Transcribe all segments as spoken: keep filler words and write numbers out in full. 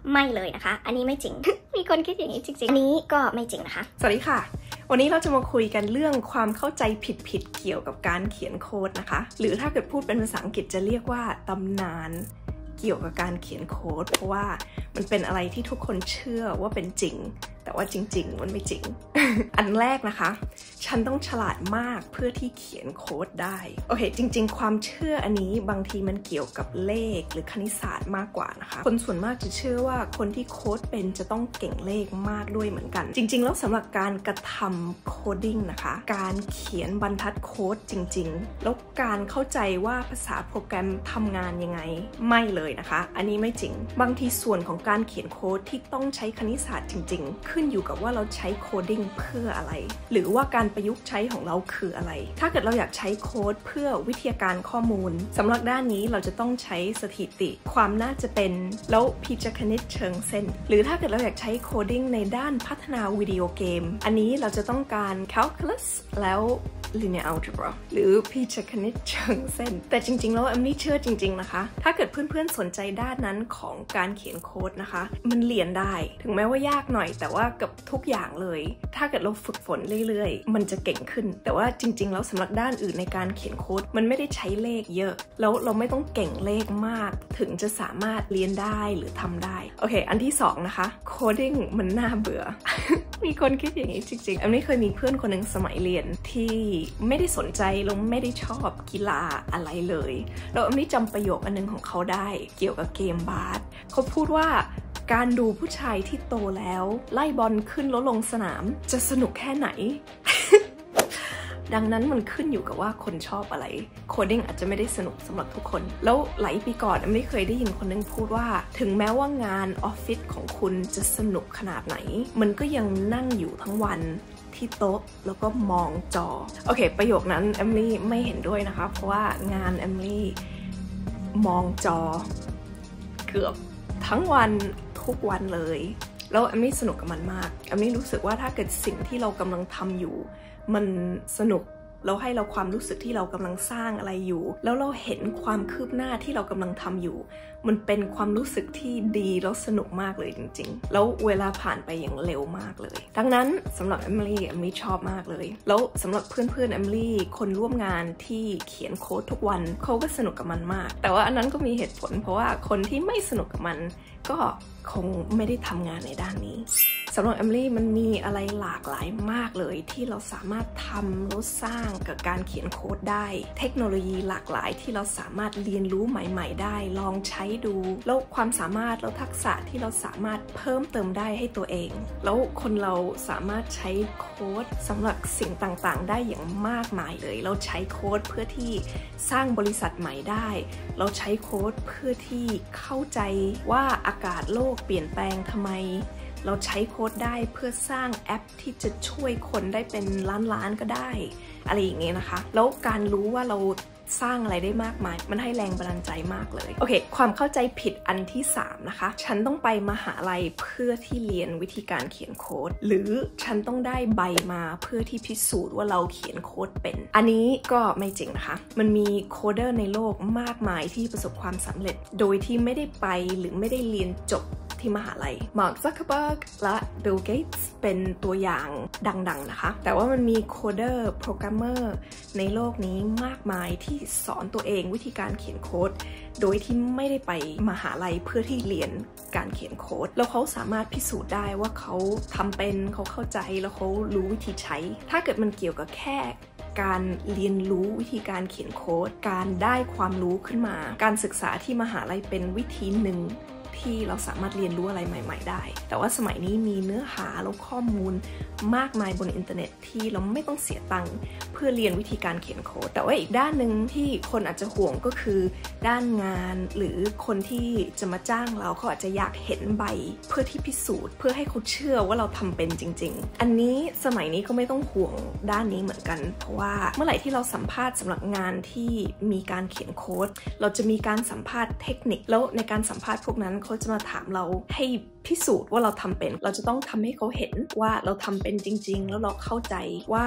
ไม่เลยนะคะอันนี้ไม่จริง มีคนคิดอย่างนี้จริงๆอันนี้ก็ไม่จริงนะคะสวัสดีค่ะวันนี้เราจะมาคุยกันเรื่องความเข้าใจผิดๆเกี่ยวกับการเขียนโค้ดนะคะหรือถ้าเกิดพูดเป็นภาษาอังกฤษจะเรียกว่าตำนานเกี่ยวกับการเขียนโค้ดเพราะว่ามันเป็นอะไรที่ทุกคนเชื่อว่าเป็นจริงแต่ว่าจริงๆมันไม่จริง อันแรกนะคะฉันต้องฉลาดมากเพื่อที่เขียนโค้ดได้โอเคจริงๆความเชื่ออันนี้บางทีมันเกี่ยวกับเลขหรือคณิตศาสตร์มากกว่านะคะคนส่วนมากจะเชื่อว่าคนที่โค้ดเป็นจะต้องเก่งเลขมากด้วยเหมือนกันจริงๆแล้วสำหรับการกระทำโคดดิ้งนะคะการเขียนบรรทัดโค้ดจริงๆแล้วการเข้าใจว่าภาษาโปรแกรมทำงานยังไงไม่เลยนะคะอันนี้ไม่จริงบางทีส่วนของการเขียนโค้ดที่ต้องใช้คณิตศาสตร์จริงๆขึ้นอยู่กับว่าเราใช้โคดดิ้งเพื่ออะไรหรือว่าการประยุกต์ใช้ของเราคืออะไรถ้าเกิดเราอยากใช้โค้ดเพื่อวิทยาการข้อมูลสำหรับด้านนี้เราจะต้องใช้สถิติความน่าจะเป็นแล้วพิจารณาเชิงเส้นหรือถ้าเกิดเราอยากใช้โคดดิ้งในด้านพัฒนาวิดีโอเกมอันนี้เราจะต้องการ calculus แล้ว linear algebra หรือพิจารณาเชิงเส้นแต่จริงๆแล้วแอมนี่เชื่อจริงๆนะคะถ้าเกิดเพื่อนๆสนใจด้านนั้นของการเขียนโค้ดนะคะมันเรียนได้ถึงแม้ว่ายากหน่อยแต่ว่ากับทุกอย่างเลยถ้าเกิดเราฝึกฝนเรื่อยๆมันจะเก่งขึ้นแต่ว่าจริงๆแล้วสำหรับด้านอื่นในการเขียนโค้ดมันไม่ได้ใช้เลขเยอะแล้วเราไม่ต้องเก่งเลขมากถึงจะสามารถเรียนได้หรือทำได้โอเคอันที่สองนะคะโคดดิ้งมันน่าเบื่อ มีคนคิดอย่างนี้จริงๆแอมนี่เคยมีเพื่อนคนหนึ่งสมัยเรียนที่ไม่ได้สนใจแล้วไม่ได้ชอบกีฬาอะไรเลยแล้วแอมนี่จำประโยคอันนึงของเขาได้เกี่ยวกับเกมบาสเขาพูดว่าการดูผู้ชายที่โตแล้วไล่บอลขึ้นแล้วลงสนามจะสนุกแค่ไหน ดังนั้นมันขึ้นอยู่กับว่าคนชอบอะไรโคดดิ้งอาจจะไม่ได้สนุกสำหรับทุกคนแล้วหลายปีก่อนไม่เคยได้ยินคนนึงพูดว่าถึงแม้ว่างานออฟฟิศของคุณจะสนุกขนาดไหนมันก็ยังนั่งอยู่ทั้งวันที่โต๊ะแล้วก็มองจอโอเคประโยคนั้นแอมลี่ไม่เห็นด้วยนะคะเพราะว่างานแอมลี่มองจอเกือบทั้งวันทุกวันเลยแล้วแอมมี่สนุกกับมันมากแอมมี่รู้สึกว่าถ้าเกิดสิ่งที่เรากำลังทำอยู่มันสนุกแล้วให้เราความรู้สึกที่เรากำลังสร้างอะไรอยู่แล้วเราเห็นความคืบหน้าที่เรากำลังทำอยู่มันเป็นความรู้สึกที่ดีแล้วสนุกมากเลยจริงๆแล้วเวลาผ่านไปอย่างเร็วมากเลยดังนั้นสำหรับแอมลี่แอมลี่ชอบมากเลยแล้วสำหรับเพื่อนๆแอมลี่คนร่วมงานที่เขียนโค้ดทุกวันเขาก็สนุกกับมันมากแต่ว่าอันนั้นก็มีเหตุผลเพราะว่าคนที่ไม่สนุกกับมันก็คงไม่ได้ทำงานในด้านนี้สำหรับแอมลี่มันมีอะไรหลากหลายมากเลยที่เราสามารถทำแล้วสร้างกับการเขียนโค้ดได้เทคโนโลยีหลากหลายที่เราสามารถเรียนรู้ใหม่ๆได้ลองใช้ดูแล้วความสามารถแล้วทักษะที่เราสามารถเพิ่มเติมได้ให้ตัวเองแล้วคนเราสามารถใช้โค้ดสำหรับสิ่งต่างๆได้อย่างมากมายเลยเราใช้โค้ดเพื่อที่สร้างบริษัทใหม่ได้เราใช้โค้ดเพื่อที่เข้าใจว่าอากาศโลกเปลี่ยนแปลงทำไมเราใช้โค้ดได้เพื่อสร้างแอปที่จะช่วยคนได้เป็นล้านๆก็ได้อะไรอย่างเงี้ยนะคะแล้วการรู้ว่าเราสร้างอะไรได้มากมายมันให้แรงบันดาลใจมากเลยโอเคความเข้าใจผิดอันที่สามนะคะฉันต้องไปมหาลัยเพื่อที่เรียนวิธีการเขียนโค้ดหรือฉันต้องได้ใบมาเพื่อที่พิสูจน์ว่าเราเขียนโค้ดเป็นอันนี้ก็ไม่จริงนะคะมันมีโคเดอร์ในโลกมากมายที่ประสบความสำเร็จโดยที่ไม่ได้ไปหรือไม่ได้เรียนจบที่มหาลัยมาร์ค ซักเคอร์เบิร์กและบิล เกตส์เป็นตัวอย่างดังๆนะคะแต่ว่ามันมีโคเดอร์โปรแกรมเมอร์ในโลกนี้มากมายที่สอนตัวเองวิธีการเขียนโค้ดโดยที่ไม่ได้ไปมหาลัยเพื่อที่เรียนการเขียนโค้ดแล้วเขาสามารถพิสูจน์ได้ว่าเขาทำเป็นเขาเข้าใจแล้วเขารู้วิธีใช้ถ้าเกิดมันเกี่ยวกับแค่การเรียนรู้วิธีการเขียนโค้ดการได้ความรู้ขึ้นมาการศึกษาที่มหาลัยเป็นวิธีหนึ่งที่เราสามารถเรียนรู้อะไรใหม่ๆได้แต่ว่าสมัยนี้มีเนื้อหาและข้อมูลมากมายบนอินเทอร์เน็ตที่เราไม่ต้องเสียตังค์เพื่อเรียนวิธีการเขียนโค้ดแต่ว่าอีกด้านหนึ่งที่คนอาจจะห่วงก็คือด้านงานหรือคนที่จะมาจ้างเราเขาอาจจะอยากเห็นใบเพื่อที่พิสูจน์เพื่อให้เขาเชื่อว่าเราทำเป็นจริงๆอันนี้สมัยนี้ก็ไม่ต้องห่วงด้านนี้เหมือนกันเพราะว่าเมื่อไหร่ที่เราสัมภาษณ์สำหรับงานที่มีการเขียนโค้ดเราจะมีการสัมภาษณ์เทคนิคแล้วในการสัมภาษณ์พวกนั้นเขาจะมาถามเราให้พิสูจน์ว่าเราทำเป็นเราจะต้องทำให้เขาเห็นว่าเราทำเป็นจริงๆแล้วเราเข้าใจว่า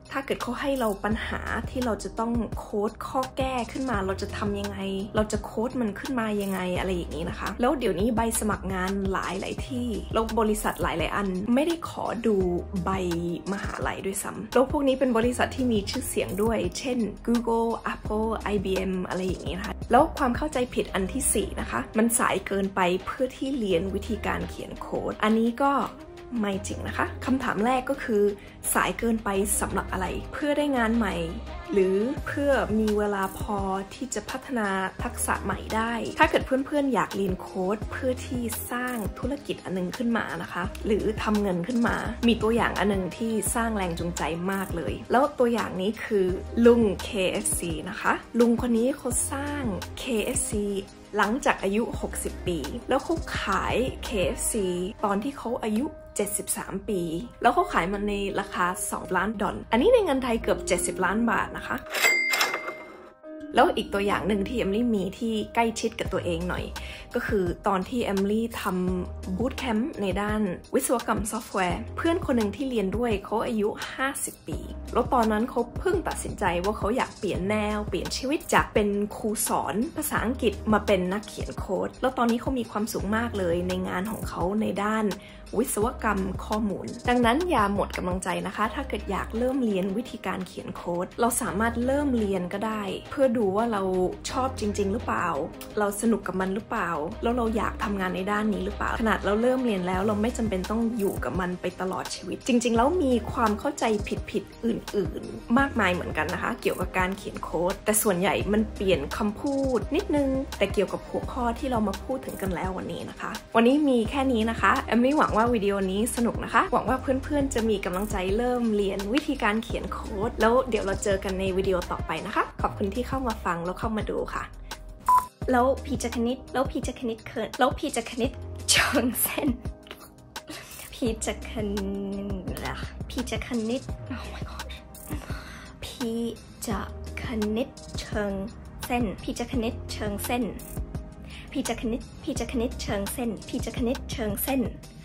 ถ้าเกิดเขาให้เราปัญหาที่เราจะต้องโค้ดข้อแก้ขึ้นมาเราจะทำยังไงเราจะโค้ดมันขึ้นมายังไงอะไรอย่างนี้นะคะแล้วเดี๋ยวนี้ใบสมัครงานหลายหลายที่แล้วบริษัทหลายหลายอันไม่ได้ขอดูใบมหาลัยด้วยซ้ำแล้วพวกนี้เป็นบริษัทที่มีชื่อเสียงด้วยเช่น Google Apple ไอ บี เอ็ม อะไรอย่างนี้นะคะแล้วความเข้าใจผิดอันที่สี่นะคะมันสายเกินไปเพื่อที่เรียนวิธีการเขียนโค้ดอันนี้ก็ไม่จริงนะคะคำถามแรกก็คือสายเกินไปสำหรับอะไรเพื่อได้งานใหม่หรือเพื่อมีเวลาพอที่จะพัฒนาทักษะใหม่ได้ถ้าเกิดเพื่อนๆอยากเรียนโค้ดเพื่อที่สร้างธุรกิจอันนึงขึ้นมานะคะหรือทำเงินขึ้นมามีตัวอย่างอันนึงที่สร้างแรงจูงใจมากเลยแล้วตัวอย่างนี้คือลุง เค เอฟ ซี นะคะลุงคนนี้เขาสร้าง เค เอฟ ซี หลังจากอายุหกสิบปีแล้วเขาขาย เค เอฟ ซี ตอนที่เขาอายุเจ็ดสิบสามปีแล้วเขาขายมันในราคาสองล้านดอลลาร์อันนี้ในเงินไทยเกือบเจ็ดสิบล้านบาทนะคะแล้วอีกตัวอย่างหนึ่งที่เอมลี่มีที่ใกล้ชิดกับตัวเองหน่อยก็คือตอนที่เอมลี่ทำบูตแคมป์ในด้านวิศวกรรมซอฟต์แวร์เพื่อนคนหนึ่งที่เรียนด้วยเขาอายุห้าสิบปีแล้วตอนนั้นเขาเพิ่งตัดสินใจว่าเขาอยากเปลี่ยนแนวเปลี่ยนชีวิตจากเป็นครูสอนภาษาอังกฤษมาเป็นนักเขียนโค้ดแล้วตอนนี้เขามีความสุขมากเลยในงานของเขาในด้านวิศวกรรมข้อมูลดังนั้นอย่าหมดกำลังใจนะคะถ้าเกิดอยากเริ่มเรียนวิธีการเขียนโค้ดเราสามารถเริ่มเรียนก็ได้เพื่อดูว่าเราชอบจริงๆหรือเปล่าเราสนุกกับมันหรือเปล่าแล้วเราอยากทำงานในด้านนี้หรือเปล่าขนาดเราเริ่มเรียนแล้วเราไม่จำเป็นต้องอยู่กับมันไปตลอดชีวิตจริงๆแล้วมีความเข้าใจผิดๆอื่นๆมากมายเหมือนกันนะคะเกี่ยวกับการเขียนโค้ดแต่ส่วนใหญ่มันเปลี่ยนคำพูดนิดนึงแต่เกี่ยวกับหัวข้อที่เรามาพูดถึงกันแล้ววันนี้นะคะวันนี้มีแค่นี้นะคะแอมลี่หวังว่าวิดีโอนี้สนุกนะคะหวังว่าเพื่อนๆจะมีกำลังใจเริ่มเรียนวิธีการเขียนโค้ดแล้วเดี๋ยวเราเจอกันในวิดีโอต่อไปนะคะขอบคุณที่เข้ามาฟังแล้วเข้ามาดูค่ะแล้วพีจะคณิตแล้วพีจะคณิตเขินแล้วพีจะคณิตเชิงเส้นพีจะคณิตพีจะคณิต oh my god พีจะคณิตเชิงเส้นพีจะคณิตเชิงเส้นพีจะคณิตพีจะคณิตเชิงเส้นพีจะคณิตเชิงเส้น